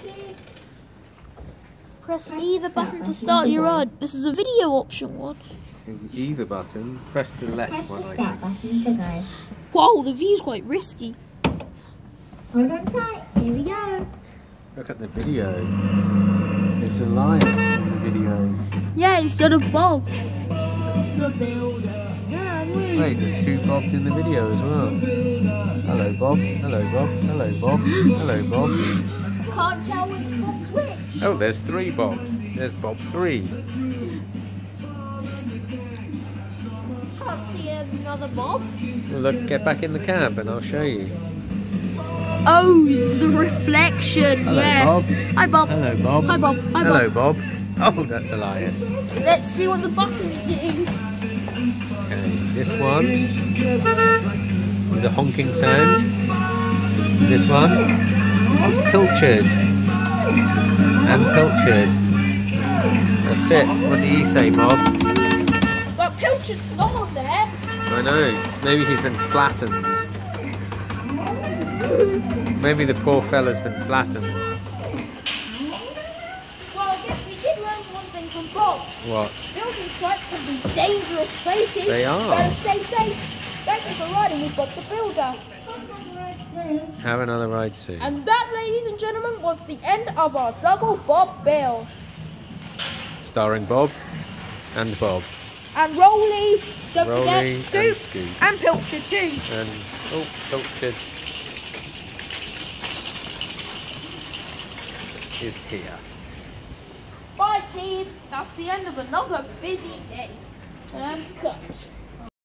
Press either button to start your ride. This is a video option one. Either button. Press the left one, I think. Whoa, the view's quite risky. Hold on tight. Here we go. Look at the video. It's Elias in the video. Yeah, instead of Bob. The builder. Yeah, Wait, there's 2 Bobs in the video as well. Hello, Bob. Hello, Bob. Hello, Bob. Hello, Bob. Can't tell which Bob's which. Oh, there's 3 Bobs. There's Bob 3. Can't see another Bob. Well, look, get back in the cab and I'll show you. Oh, it's the reflection. Hello, yes. Bob. Hi, Bob. Hello, Bob. Hi, Bob. Hi, Hello, Bob. Bob. Oh, that's Elias. Let's see what the buttons do. Okay, this one is a honking sound. This one is pilchard. And pilchard. That's it. What do you say, Bob? But Pilchard's not on there. I know. Maybe he's been flattened. Maybe the poor fella's been flattened. Well, I guess we did learn one thing from Bob. What? Building sites can be dangerous places. They are. Better stay safe. Thank you for riding with Bob the Builder. Have another ride soon. And that, ladies and gentlemen, was the end of our double Bob build. Starring Bob and Bob. And Roley, don't Roley forget, and Scoop. and Pilchard too. And, oh, pilchard is here. Bye team, that's the end of another busy day. Cut.